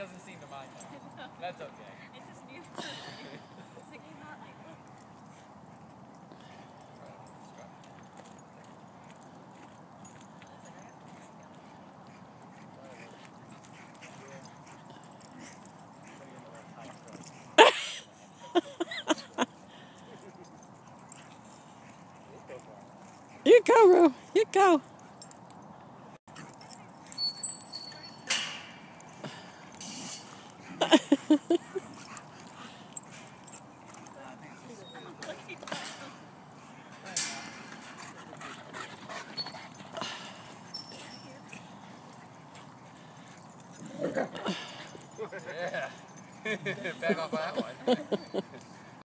doesn't seem to mind that. That's okay. It's just new for me. It's like he's not like, look. You go, Roo. You go. Yeah. Back off that one.